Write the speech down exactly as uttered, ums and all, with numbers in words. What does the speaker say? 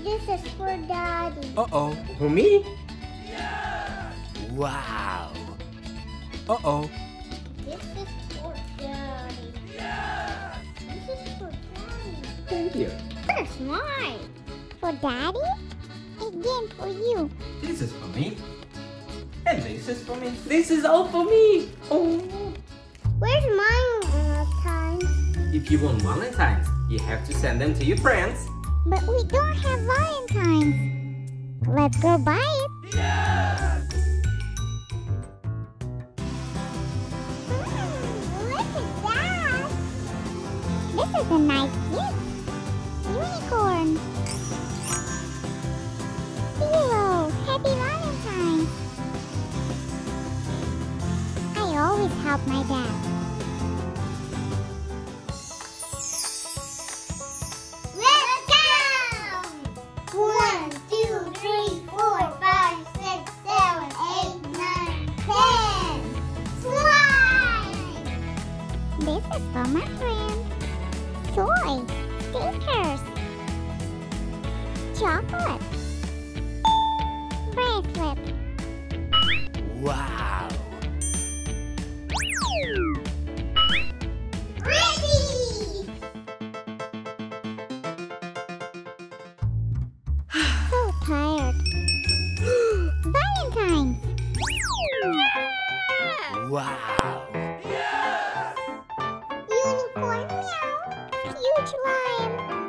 This is for Daddy. Uh-oh. For me? Wow. Uh-oh. This is for Daddy. This is for Daddy. Thank you. That's mine. For Daddy? Again for you. This is for me. And this is for me. This is all for me. Oh. Where's my Valentine's? If you want Valentine's, you have to send them to your friends. But we don't have Valentine's. Let's go buy it. Mm, look at that. This is a nice gift. Unicorn. Hero, happy Valentine's. I always help my dad. Let's count! One, two, three, four, five, six, seven, eight, nine, ten. Slime! This is for my friend. Toy, stickers, chocolate, bracelet. Wow. Ready! So tired. Valentine's. Wow. Unicorn meow. Huge lion.